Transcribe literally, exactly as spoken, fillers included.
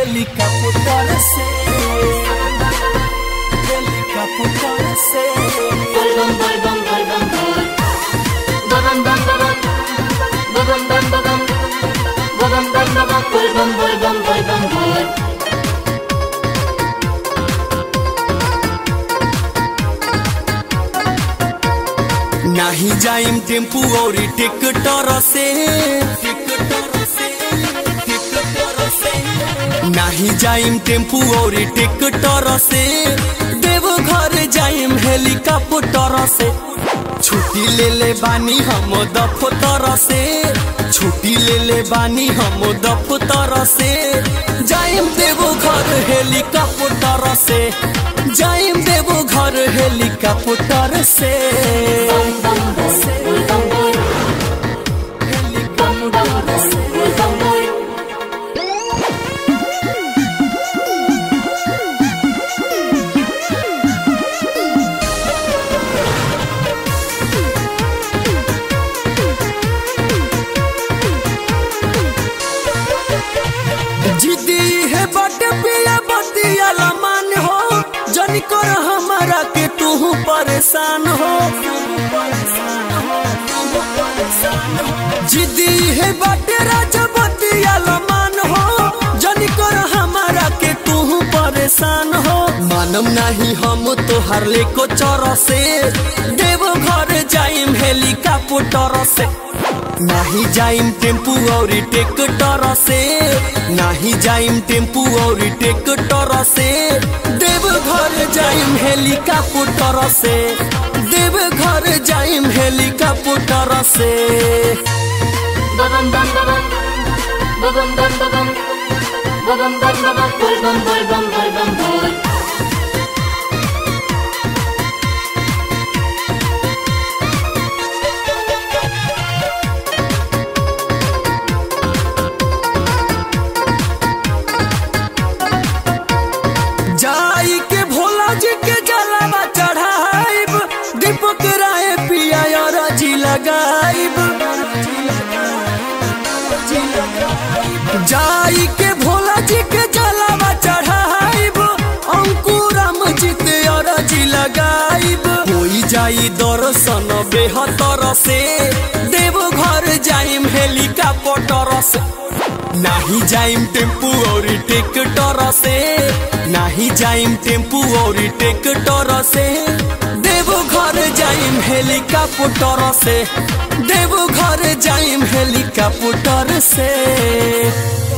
helicóptero se, helicóptero se. Bum bum bum bum bum bum. Bum bum bum bum. Bum bum bum bum. Bum bum bum bum. Bum bum bum bum bum. नहीं जाइम tempo और tkinter से, नहीं जाइम tempo और tkinter से, देवघर जाइम helicopter से। छुट्टी ले ले बानी हम दफ्तर से, छुट्टी ले ले बानी हम दफ्तर से। जाइम देवघर हेलीकॉप्टर से, जाइम देवघर हेलीकॉप्टर से। जिदी है बट पिया बतिया लमान हो, जनी कर हमारा के तू परेशान हो। जिदी है बट राजा बतिया लमान हो, जनी कर हमारा के तू परेशान हो। मानम नहीं हम तोहार लेको चर से, देवघर जाइम हेलीकॉप्टर से। नहीं जाइम टेम्पू और टिकटर से, नहीं जाइम टेम्पू और टिकटर से। देवघर जाइम हेलीकॉप्टर से, देवघर जाइम हेलीकॉप्टर से। Bum bum bum bum. Bum bum bum bum. Bum bum bum bum. Bum bum bum bum bum. जाई के भोला जी के जलावा चढ़ाइब, दीपक राय पिया राजी लगाइब। जाई के भोला जी के जलावा चढ़ाइब, अंकुराम जीत राजी लगाइब। होई जाई दर्शन बेहतर से, देवघर जाइम हेलीकॉप्टर से। नहीं जाइम टेम्पू और टिकटर से, नहीं जाइम टेम्पू और टिकटर से। देवघर जाइम हेलीकॉप्टर से, देवघर जाइम हेलीकॉप्टर से।